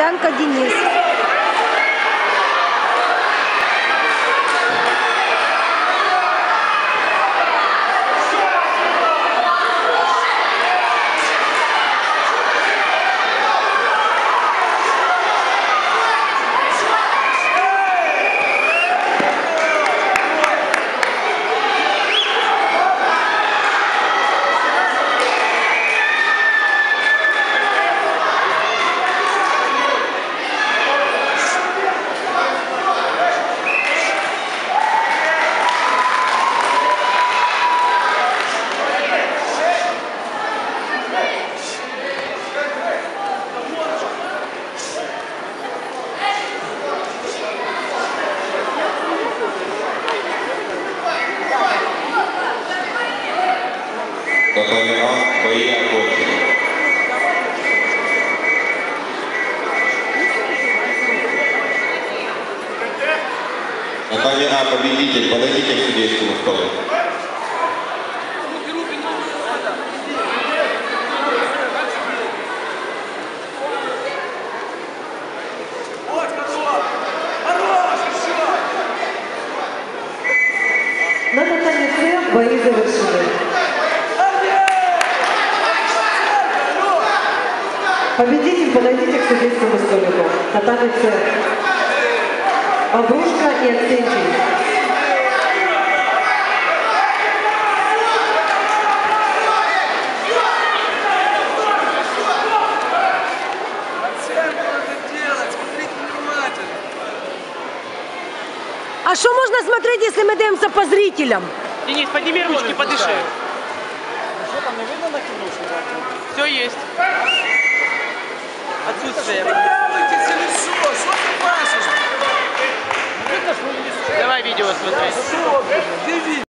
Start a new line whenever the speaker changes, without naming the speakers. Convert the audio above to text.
Богданко Денис.
Татьяна, бои окончены. Наталья А, победитель, подойдите к судейскому столу.
На Наталье С бои завершены. Победитель, подойдите к судейскому столику. Наталья С. Обрушка и Аксентий.
А что можно смотреть, если мы даемся по зрителям?
Денис, подними ручки, подыши.
Что там не видно на кино?
Все есть. Отсутствие. Давай видео смотреть.